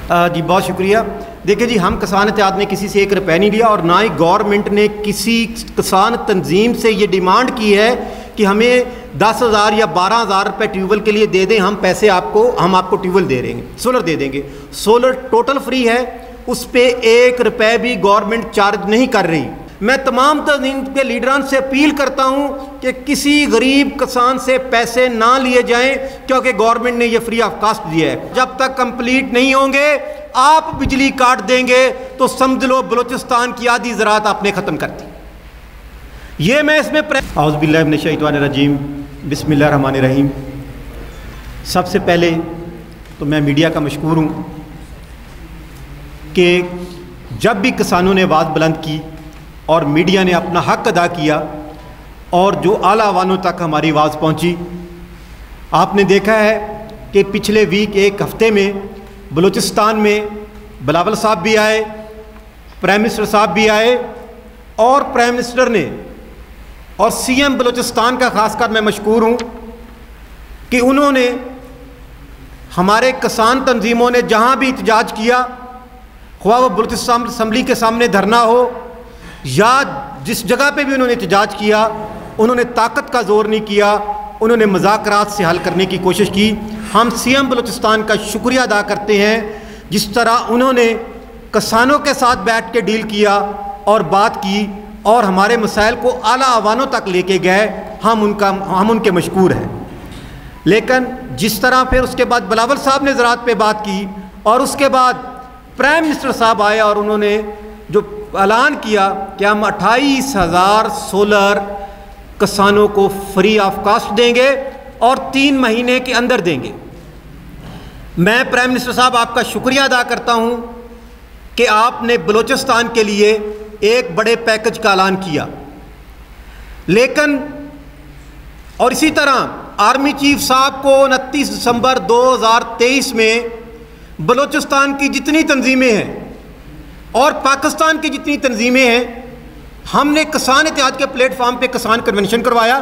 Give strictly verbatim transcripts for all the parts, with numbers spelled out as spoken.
जी बहुत शुक्रिया। देखिए जी, हम किसान इत्तेहाद ने किसी से एक रुपये नहीं लिया और ना ही गवर्नमेंट ने किसी किसान तंजीम से ये डिमांड की है कि हमें दस हज़ार या बारह हज़ार रुपये ट्यूबवेल के लिए दे दें, हम पैसे आपको हम आपको ट्यूबवेल दे देंगे, सोलर दे देंगे। सोलर टोटल फ्री है, उस पर एक रुपये भी गवर्नमेंट चार्ज नहीं कर रही। मैं तमाम तंजीम के लीडरान से अपील करता हूं कि किसी गरीब किसान से पैसे ना लिए जाएं, क्योंकि गवर्नमेंट ने ये फ्री ऑफ कास्ट दिया है। जब तक कंप्लीट नहीं होंगे, आप बिजली काट देंगे तो समझ लो बलूचिस्तान की आधी ज़राअत आपने ख़त्म कर दी। ये मैं इसमें औज़ु बिल्लाहि मिनश शैतानिर रजीम, बिस्मिल्लाहिर रहमानिर रहीम। सबसे पहले तो मैं मीडिया का मशकूर हूँ कि जब भी किसानों ने आवाज़ बुलंद की और मीडिया ने अपना हक अदा किया और जो आला अवानों तक हमारी आवाज़ पहुंची, आपने देखा है कि पिछले वीक एक हफ्ते में बलूचिस्तान में बिलावल साहब भी आए, प्राइम मिनिस्टर साहब भी आए और प्राइम मिनिस्टर ने और सीएम बलूचिस्तान का खासकर मैं मशकूर हूँ कि उन्होंने हमारे किसान तंजीमों ने जहाँ भी एहतजाज किया, ख्वाह वो बलूचिस्तान असम्बली के सामने धरना हो या जिस जगह पे भी उन्होंने एहतजाज किया, उन्होंने ताकत का जोर नहीं किया, उन्होंने मुज़ाकरात से हल करने की कोशिश की। हम सीएम बलूचिस्तान का शुक्रिया अदा करते हैं जिस तरह उन्होंने किसानों के साथ बैठ के डील किया और बात की और हमारे मसाइल को आला अवानों तक लेके गए। हम उनका हम उनके मशकूर हैं। लेकिन जिस तरह फिर उसके बाद बिलावल साहब ने ज़राअत पे बात की और उसके बाद प्राइम मिनिस्टर साहब आए और उन्होंने जो ऐलान किया कि हम अट्ठाईस हज़ार सोलर किसानों को फ्री ऑफ कास्ट देंगे और तीन महीने के अंदर देंगे। मैं प्राइम मिनिस्टर साहब आपका शुक्रिया अदा करता हूं कि आपने बलूचिस्तान के लिए एक बड़े पैकेज का ऐलान किया। लेकिन और इसी तरह आर्मी चीफ साहब को उनतीस दिसंबर दो हज़ार तेईस में बलूचिस्तान की जितनी तंजीमें हैं और पाकिस्तान की जितनी तंजीमें हैं, हमने किसान इत्तेहाद के प्लेटफॉर्म पे किसान कन्वेंशन करवाया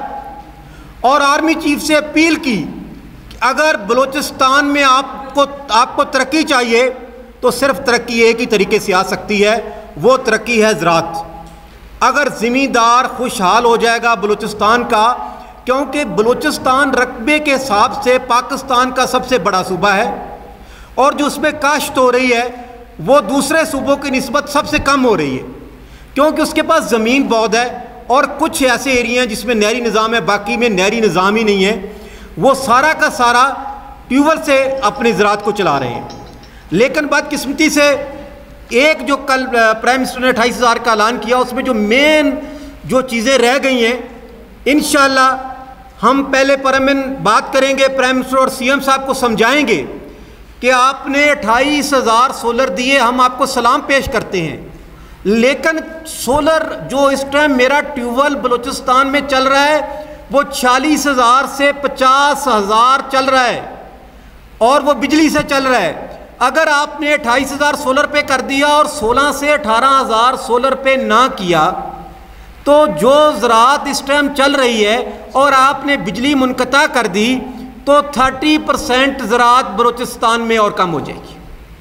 और आर्मी चीफ से अपील की कि अगर बलूचिस्तान में आपको आपको तरक्की चाहिए तो सिर्फ तरक्की एक ही तरीके से आ सकती है, वो तरक्की है ज़राअत। अगर ज़मींदार खुशहाल हो जाएगा बलूचिस्तान का, क्योंकि बलूचिस्तान रकबे के हिसाब से पाकिस्तान का सबसे बड़ा सूबा है और जो उसमें काश्त हो रही है वो दूसरे सूबों की निस्बत सबसे कम हो रही है, क्योंकि उसके पास ज़मीन बहुत है और कुछ ऐसे एरिया हैं जिसमें नहरी निज़ाम है, बाकी में नहरी निज़ाम ही नहीं है। वो सारा का सारा ट्यूबवेल से अपनी ज़राअत को चला रहे हैं। लेकिन बदकिस्मती से एक जो कल प्राइम मिनिस्टर ने अट्ठाईस हज़ार का ऐलान किया, उसमें जो मेन जो चीज़ें रह गई हैं, इंशाअल्लाह हम पहले पर में बात करेंगे, प्राइम मिनिस्टर और सीएम साहब को समझाएंगे कि आपने अट्ठाईस हज़ार सोलर दिए, हम आपको सलाम पेश करते हैं। लेकिन सोलर जो इस टाइम मेरा ट्यूबवेल बलूचिस्तान में चल रहा है वो चालीस हज़ार से पचास हज़ार चल रहा है और वो बिजली से चल रहा है। अगर आपने अट्ठाईस हज़ार सोलर पे कर दिया और सोलह से अठारह हज़ार सोलर पे ना किया तो जो ज़राअत इस टाइम चल रही है और आपने बिजली मुनक़ता कर दी तो तीस परसेंट ज़राअत बलूचिस्तान में और कम हो जाएगी।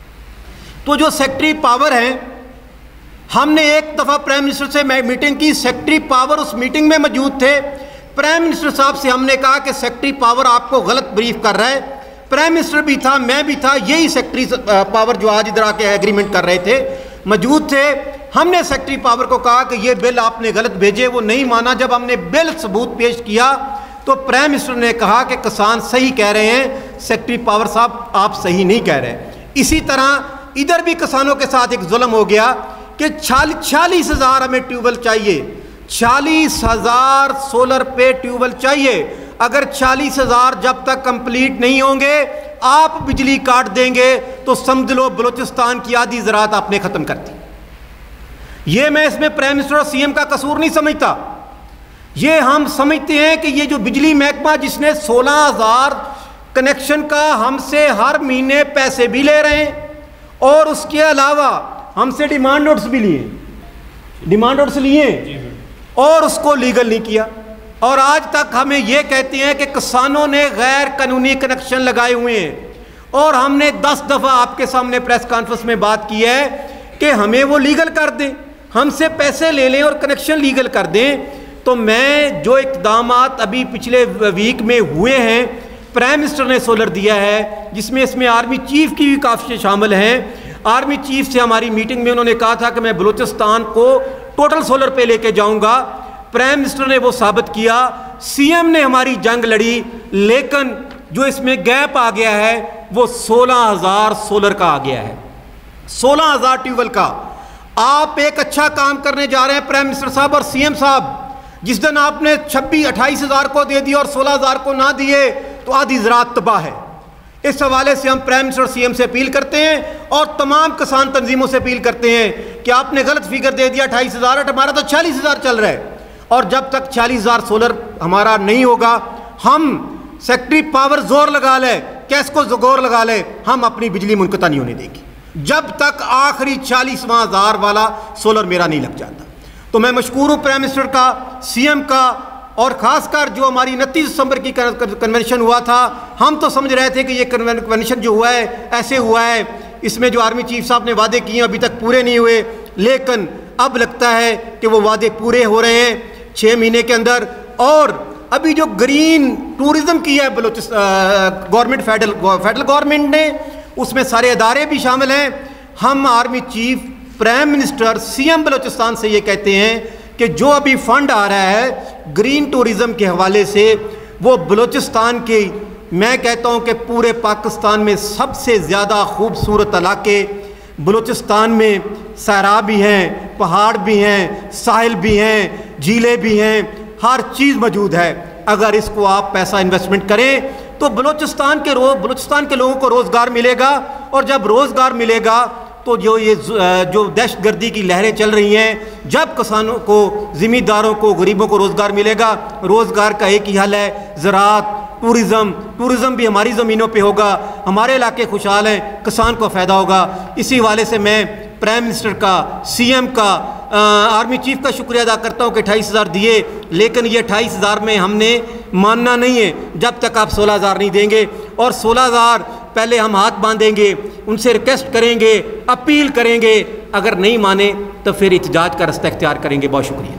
तो जो सेक्रेटरी पावर हैं, हमने एक दफ़ा प्राइम मिनिस्टर से मीटिंग की, सेक्रेटरी पावर उस मीटिंग में मौजूद थे। प्राइम मिनिस्टर साहब से हमने कहा कि सेक्रेटरी पावर आपको गलत ब्रीफ कर रहा है। प्राइम मिनिस्टर भी था, मैं भी था, यही सेक्रेटरी पावर जो आज इधर आके एग्रीमेंट कर रहे थे मौजूद थे। हमने सेक्रेटरी पावर को कहा कि ये बिल आपने गलत भेजे, वो नहीं माना। जब हमने बिल सबूत पेश किया तो प्राइम मिनिस्टर ने कहा कि किसान सही कह रहे हैं, सेक्रेटरी पावर साहब आप सही नहीं कह रहे। इसी तरह इधर भी किसानों के साथ एक जुल्म हो गया कि चालीस हज़ार हमें ट्यूबवेल चाहिए, चालीस हज़ार सोलर पे ट्यूबवेल चाहिए। अगर चालीस हज़ार जब तक कंप्लीट नहीं होंगे, आप बिजली काट देंगे तो समझ लो बलूचिस्तान की आधी ज़राअत आपने ख़त्म कर दी। ये मैं इसमें प्राइम मिनिस्टर और सीएम का कसूर नहीं समझता। ये हम समझते हैं कि ये जो बिजली महकमा जिसने सोलह हज़ार कनेक्शन का हमसे हर महीने पैसे भी ले रहे हैं और उसके अलावा हमसे डिमांड नोट्स भी लिए, डिमांड नोट्स लिए और उसको लीगल नहीं किया। और आज तक हमें ये कहते हैं कि किसानों ने गैर कानूनी कनेक्शन लगाए हुए हैं और हमने दस दफ़ा आपके सामने प्रेस कॉन्फ्रेंस में बात की है कि हमें वो लीगल कर दें, हमसे पैसे ले लें और कनेक्शन लीगल कर दें। तो मैं जो इक़दाम अभी पिछले वीक में हुए हैं, प्राइम मिनिस्टर ने सोलर दिया है, जिसमें इसमें आर्मी चीफ की भी काफ़ी शामिल हैं। आर्मी चीफ से हमारी मीटिंग में उन्होंने कहा था कि मैं बलूचिस्तान को टोटल सोलर पे लेके जाऊंगा। प्राइम मिनिस्टर ने वो साबित किया, सीएम ने हमारी जंग लड़ी, लेकिन जो इसमें गैप आ गया है वो सोलह हज़ार सोलर का आ गया है, सोलह हज़ार ट्यूबवेल का। आप एक अच्छा काम करने जा रहे हैं प्राइम मिनिस्टर साहब और सीएम साहब। जिस दिन आपने छब्बीस अट्ठाईस हज़ार को दे दिया और सोलह हज़ार को ना दिए तो आधी ज़राअत तबाह है। इस हवाले से हम प्राइम मिनिस्टर सीएम से अपील करते हैं और तमाम किसान तंजीमों से अपील करते हैं कि आपने गलत फिगर दे दिया अट्ठाईस हज़ार, हमारा तो छियालीस हज़ार चल रहा है। और जब तक छियालीस हज़ार सोलर हमारा नहीं होगा, हम सेक्रेटरी पावर जोर लगा ले, कैसको जोर लगा ले, हम अपनी बिजली मुनक़ता नहीं होने देंगे जब तक आखिरी चालीसवां हज़ार वाला सोलर मेरा नहीं लग जाता। तो मैं मशकूर हूँ प्राइम मिनिस्टर का, सीएम का, और ख़ासकर जो हमारी उनतीस दिसंबर की कन्वेंशन हुआ था, हम तो समझ रहे थे कि ये कन्वेंशन जो हुआ है ऐसे हुआ है, इसमें जो आर्मी चीफ साहब ने वादे किए अभी तक पूरे नहीं हुए, लेकिन अब लगता है कि वो वादे पूरे हो रहे हैं छः महीने के अंदर। और अभी जो ग्रीन टूरिज़म की है Balochistan government, federal federal government ने, उसमें सारे अदारे भी शामिल हैं। हम army chief, prime minister, CM Balochistan से ये कहते हैं कि जो अभी फंड आ रहा है ग्रीन टूरिज़म के हवाले से, वो बलूचिस्तान के, मैं कहता हूँ कि पूरे पाकिस्तान में सबसे ज़्यादा खूबसूरत इलाके बलूचिस्तान में, सहरा भी हैं, पहाड़ भी हैं, साहिल भी हैं, झीलें भी हैं, हर चीज़ मौजूद है। अगर इसको आप पैसा इन्वेस्टमेंट करें तो बलूचिस्तान के रो बलूचिस्तान के लोगों को रोज़गार मिलेगा, और जब रोज़गार मिलेगा तो जो ये जो दहशतगर्दी की लहरें चल रही हैं, जब किसानों को, ज़मींदारों को, गरीबों को रोज़गार मिलेगा, रोज़गार का एक ही हल है, ज़राअत, टूरिज़म। टूरिज़म भी हमारी ज़मीनों पे होगा, हमारे इलाके खुशहाल हैं, किसान को फ़ायदा होगा। इसी वाले से मैं प्राइम मिनिस्टर का, सीएम का, आ, आर्मी चीफ का शुक्रिया अदा करता हूँ कि अट्ठाईस हज़ार दिए, लेकिन ये अट्ठाईस हज़ार में हमने मानना नहीं है जब तक आप सोलह हज़ार नहीं देंगे। और सोलह हज़ार पहले हम हाथ बांधेंगे, उनसे रिक्वेस्ट करेंगे, अपील करेंगे, अगर नहीं माने तो फिर एहतजाज का रास्ता इख्तियार करेंगे। बहुत शुक्रिया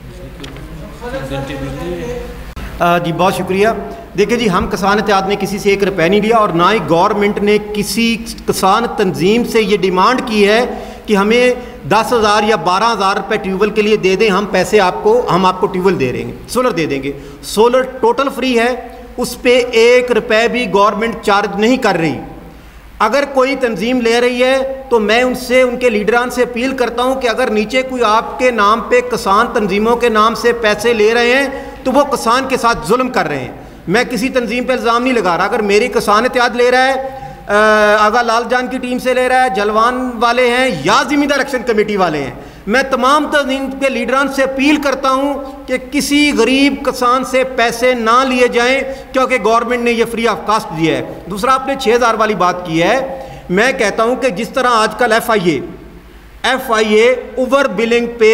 जी, बहुत शुक्रिया। देखिए जी, हम किसान इत्तेहाद ने किसी से एक रुपये नहीं लिया और ना ही गवर्नमेंट ने किसी किसान तंजीम से ये डिमांड की है कि हमें दस हज़ार या बारह हज़ार रुपये ट्यूबवेल के लिए दे दें, हम पैसे आपको हम आपको ट्यूबवेल दे देंगे, सोलर दे देंगे। सोलर टोटल फ्री है, उस पर एक रुपये भी गवर्नमेंट चार्ज नहीं कर रही। अगर कोई तंजीम ले रही है तो मैं उनसे, उनके लीडरान से अपील करता हूं कि अगर नीचे कोई आपके नाम पे किसान तंजीमों के नाम से पैसे ले रहे हैं तो वो किसान के साथ जुल्म कर रहे हैं। मैं किसी तंजीम पे इल्ज़ाम नहीं लगा रहा। अगर मेरी किसान इत्तेहाद ले रहा है, आगा लाल जान की टीम से ले रहा है, जलवान वाले हैं या ज़िम्मेदार एक्शन कमेटी वाले हैं, मैं तमाम तंजीम के लीडरान से अपील करता हूं कि किसी गरीब किसान से पैसे ना लिए जाएं, क्योंकि गवर्नमेंट ने ये फ्री ऑफ कास्ट दिया है। दूसरा, आपने छः हज़ार वाली बात की है, मैं कहता हूं कि जिस तरह आजकल F I A F I A over billing पे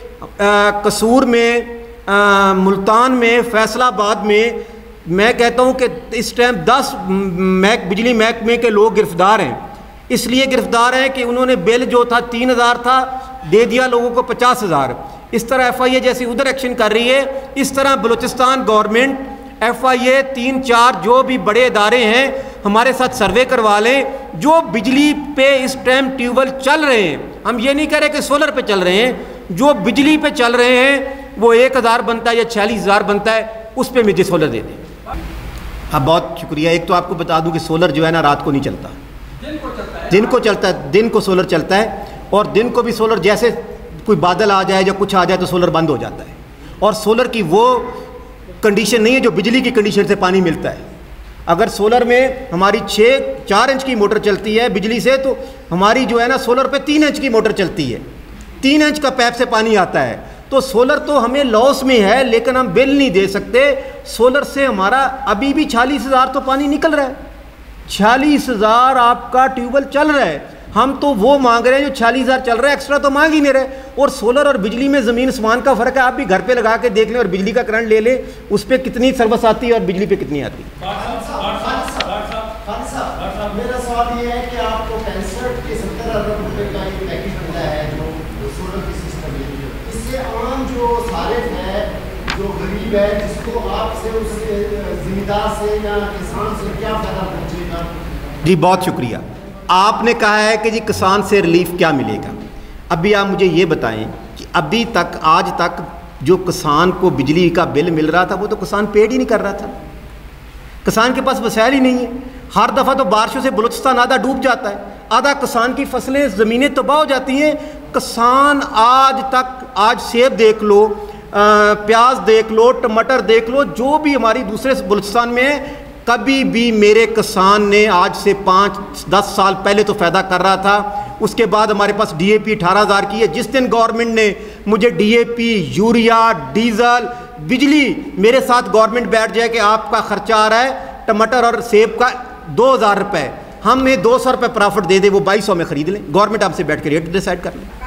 आ, कसूर में, आ, मुल्तान में, फैसलाबाद में, मैं कहता हूं कि इस टाइम दस महक बिजली महकमे के लोग गिरफ्तार हैं। इसलिए गिरफ्तार हैं कि उन्होंने बिल जो था तीन हज़ार था, दे दिया लोगों को पचास हज़ार। इस तरह एफ आई ए जैसी उधर एक्शन कर रही है, इस तरह Balochistan government, F I A, तीन चार जो भी बड़े इदारे हैं हमारे साथ सर्वे करवा लें। जो बिजली पे इस टाइम ट्यूबवेल चल रहे हैं, हम ये नहीं कह रहे कि सोलर पे चल रहे हैं, जो बिजली पे चल रहे हैं वो एक हज़ार बनता है या छियालीस हज़ार बनता है, उस पर मुझे सोलर दे दें। हाँ, बहुत शुक्रिया। एक तो आपको बता दूं कि सोलर जो है ना रात को नहीं चलता, दिन को चलता है, दिन को चलता है, दिन को सोलर चलता है। और दिन को भी सोलर, जैसे कोई बादल आ जाए या कुछ आ जाए तो सोलर बंद हो जाता है। और सोलर की वो कंडीशन नहीं है जो बिजली की कंडीशन से पानी मिलता है। अगर सोलर में हमारी छः चार इंच की मोटर चलती है बिजली से, तो हमारी जो है ना सोलर पे तीन इंच की मोटर चलती है, तीन इंच का पैप से पानी आता है। तो सोलर तो हमें लॉस में है, लेकिन हम बिल नहीं दे सकते। सोलर से हमारा अभी भी छियालीस हज़ार तो पानी निकल रहा है, छियालीस हज़ार आपका ट्यूबवेल चल रहा है। हम तो वो मांग रहे हैं जो छियालीस हज़ार चल रहा है, एक्स्ट्रा तो मांग ही नहीं रहे। और सोलर और बिजली में ज़मीन आसमान का फ़र्क है। आप भी घर पे लगा के देख लें और बिजली का करंट ले लें, उस पर कितनी सर्विस आती है और बिजली पे कितनी आती है। सवाल ये है कि आपको पैंसठ के सत्तर अरब रुपए का एक पैकेज मिला है जो सोलर की सिस्टम है, इससे आम जो सारिफ है, जो गरीब है, जिसको आपसे उससे जिम्मेदार से या किसान से क्या फ़ायदा पहुँचेगा? जी बहुत शुक्रिया। आपने कहा है कि जी किसान से रिलीफ क्या मिलेगा। अभी आप मुझे ये बताएं कि अभी तक आज तक जो किसान को बिजली का बिल मिल रहा था वो तो किसान पेड ही नहीं कर रहा था। किसान के पास वसाइल ही नहीं है। हर दफ़ा तो बारिशों से बलूचिस्तान आधा डूब जाता है, आधा किसान की फसलें ज़मीनें तबाह हो जाती हैं। किसान आज तक, आज सेब देख लो, प्याज देख लो, टमाटर देख लो, जो भी हमारी दूसरे बलूचिस्तान में है, कभी भी मेरे किसान ने आज से पाँच दस साल पहले तो फ़ायदा कर रहा था। उसके बाद हमारे पास डी ए पी अठारह हज़ार की है। जिस दिन गवर्नमेंट ने मुझे D A P, urea, diesel, बिजली, मेरे साथ गवर्नमेंट बैठ जाए कि आपका ख़र्चा आ रहा है टमाटर और सेब का दो हज़ार रुपये, हमें दो सौ रुपये प्रॉफिट दे दे, वो बाईस सौ में ख़रीद लें। गवर्नमेंट आपसे बैठ के रेट डिसाइड कर लें।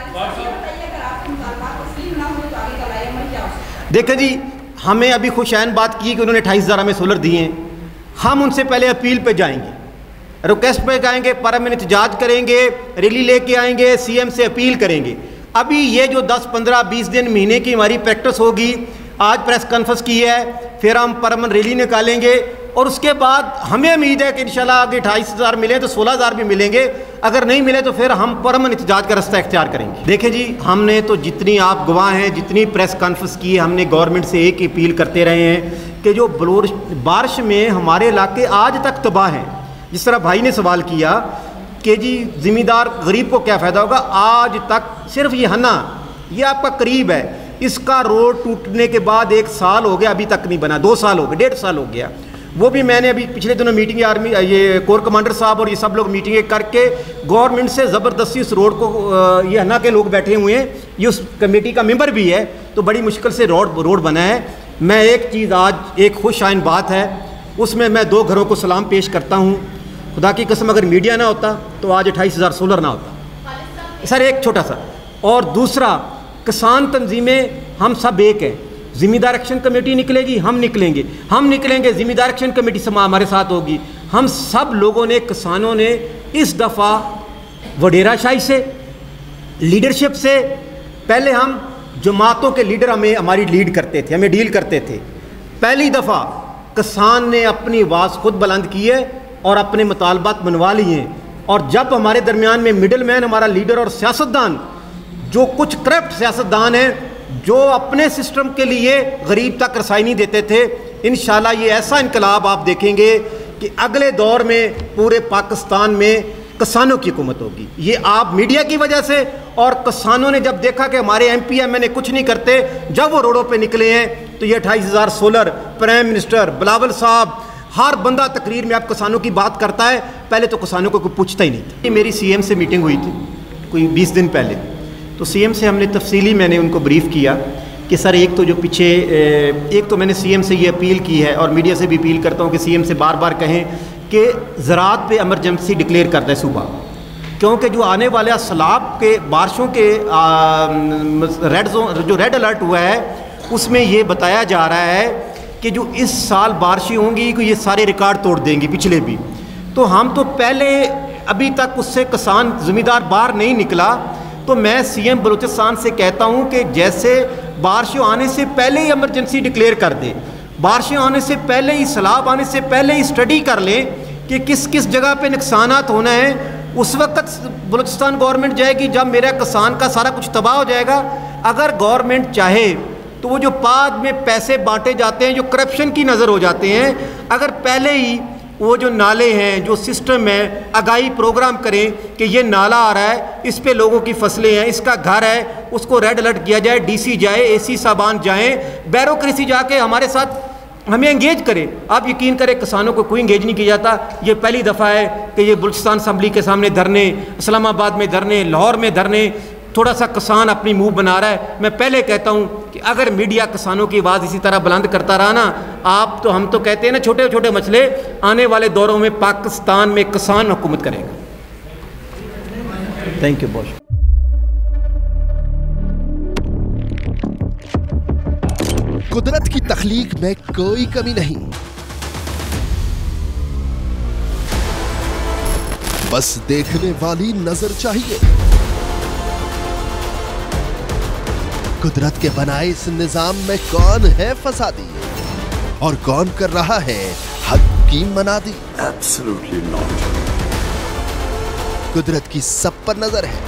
देखें जी, हमें अभी खुशैन बात की कि उन्होंने अट्ठाईस हज़ार हमें सोलर दिए हैं। हम उनसे पहले अपील पे जाएंगे, रिक्वेस्ट पे जाएंगे, पार्लियामेंट एहतजाज करेंगे, रैली लेके आएंगे, सीएम से अपील करेंगे। अभी ये जो दस पंद्रह बीस दिन महीने की हमारी प्रैक्टिस होगी, आज प्रेस कॉन्फ्रेंस की है, फिर हम पार्लियामेंट रैली निकालेंगे और उसके बाद हमें उम्मीद है कि इंशाल्लाह आगे अट्ठाईस हज़ार मिले तो सोलह हज़ार भी मिलेंगे। अगर नहीं मिले तो फिर हम पार्लियामेंट एहतजाज का रास्ता इख्तियार करेंगे। देखें जी, हमने तो जितनी आप गवाह हैं, जितनी प्रेस कॉन्फ्रेंस की है, हमने गवर्नमेंट से एक ही अपील करते रहे हैं कि जो बलोच बारिश में हमारे इलाके आज तक तबाह हैं। जिस तरह भाई ने सवाल किया कि जी ज़िम्मेदार गरीब को क्या फ़ायदा होगा, आज तक सिर्फ ये हन्ना, ये आपका करीब है, इसका रोड टूटने के बाद एक साल हो गया, अभी तक नहीं बना, दो साल हो गए, डेढ़ साल हो गया। वो भी मैंने अभी पिछले दिनों मीटिंग, आर्मी ये कोर कमांडर साहब और ये सब लोग मीटिंगें करके गवर्नमेंट से ज़बरदस्ती उस रोड को, ये हन्ना के लोग बैठे हुए हैं, ये उस कमेटी का मेंबर भी है, तो बड़ी मुश्किल से रोड रोड बना है। मैं एक चीज़, आज एक खुश आइन बात है, उसमें मैं दो घरों को सलाम पेश करता हूँ। खुदा की कसम अगर मीडिया ना होता तो आज अट्ठाईस हज़ार सोलर ना होता। सर एक छोटा सा, और दूसरा, किसान तंजीमें हम सब एक हैं। ज़िम्मेदार एक्शन कमेटी निकलेगी, हम निकलेंगे, हम निकलेंगे, ज़िम्मेदार एक्शन कमेटी समा हमारे साथ होगी। हम सब लोगों ने, किसानों ने इस दफ़ा वडेराशाही से, लीडरशिप से, पहले हम जमातों के लीडर हमें हमारी लीड करते थे, हमें डील करते थे। पहली दफ़ा किसान ने अपनी आवाज़ खुद बुलंद की है और अपने मुतालबात मनवा लिए हैं। और जब हमारे दरमियान में मिडल मैन, हमारा लीडर और सियासतदान, जो कुछ करप्ट सियासतदान हैं जो अपने सिस्टम के लिए गरीब तक रसाई नहीं देते थे, इंशाल्लाह ये ऐसा इनकलाब आप देखेंगे कि अगले दौर में पूरे पाकिस्तान में किसानों की हुकूमत होगी। ये आप मीडिया की वजह से, और किसानों ने जब देखा कि हमारे M P M N A कुछ नहीं करते, जब वो रोडों पे निकले हैं, तो ये अट्ठाईस हज़ार सोलर, प्राइम मिनिस्टर बिलावल साहब, हर बंदा तकरीर में आप किसानों की बात करता है, पहले तो किसानों को कोई पूछता ही नहीं था। मेरी सी एम से मीटिंग हुई थी कोई बीस दिन पहले, तो सी एम से हमने तफसीली, मैंने उनको ब्रीफ़ किया कि सर एक तो जो पीछे, एक तो मैंने सी एम से ये अपील की है और मीडिया से भी अपील करता हूँ कि सी एम से बार बार कहें कि ज़राअत पे एमरजेंसी डिक्लेयर कर दें सूबा, क्योंकि जो आने वाले सैलाब के, बारिशों के रेड जोन, जो रेड अलर्ट हुआ है, उसमें ये बताया जा रहा है कि जो इस साल बारिशें होंगी कि ये सारे रिकॉर्ड तोड़ देंगी, पिछले भी। तो हम तो पहले, अभी तक उससे किसान ज़िम्मेदार बाहर नहीं निकला, तो मैं सी एम बलूचिस्तान से कहता हूँ कि जैसे बारिशें आने से पहले ही एमरजेंसी डिक्लेयर कर दे, बारिशें आने से पहले ही, सैलाब आने से पहले ही स्टडी कर लें कि किस किस जगह पे नुकसानात होना है। उस वक्त बलूचिस्तान गवर्नमेंट जाएगी जब मेरा किसान का सारा कुछ तबाह हो जाएगा। अगर गवर्नमेंट चाहे तो वो जो बाद में पैसे बांटे जाते हैं, जो करप्शन की नज़र हो जाते हैं, अगर पहले ही वो जो नाले हैं, जो सिस्टम है, आगाही प्रोग्राम करें कि ये नाला आ रहा है, इस पे लोगों की फसलें हैं, इसका घर है, उसको रेड अलर्ट किया जाए, डीसी जाए, एसी साहबान जाएं, ब्यूरोक्रेसी जाके हमारे साथ हमें एंगेज करें। आप यकीन करें किसानों को कोई एंगेज नहीं किया जाता। ये पहली दफ़ा है कि ये बलूचिस्तान असम्बली के सामने धरने, इस्लामाबाद में धरने, लाहौर में धरने, थोड़ा सा किसान अपनी मुंह बना रहा है। मैं पहले कहता हूँ कि अगर मीडिया किसानों की आवाज़ इसी तरह बुलंद करता रहा ना, आप तो, हम तो कहते हैं ना, छोटे छोटे मसले, आने वाले दौरों में पाकिस्तान में किसान हुकूमत करेगा। थैंक यू बहुत। कुदरत की तख्लीक में कोई कमी नहीं, बस देखने वाली नजर चाहिए। कुदरत के बनाए इस निजाम में कौन है फसादी और कौन कर रहा है हक की मनादी? Absolutely not. कुदरत की सब पर नजर है।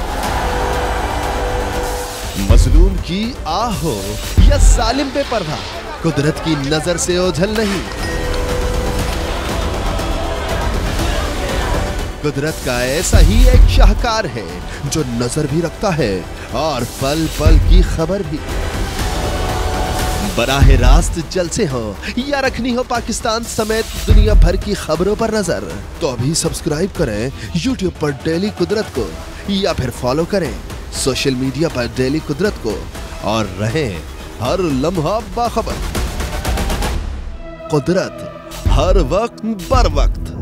मजलूम की आह हो या सालिम पे पर्दा, कुदरत की नजर से ओझल नहीं। कुदरत का ऐसा ही एक शाहकार है जो नजर भी रखता है और पल पल की खबर भी। बराह रास्त जलसे हो या रखनी हो पाकिस्तान समेत दुनिया भर की खबरों पर नजर, तो अभी सब्सक्राइब करें यूट्यूब पर डेली कुदरत को या फिर फॉलो करें सोशल मीडिया पर डेली कुदरत को और रहें हर लम्हा बाखबर। कुदरत हर वक्त बर वक्त।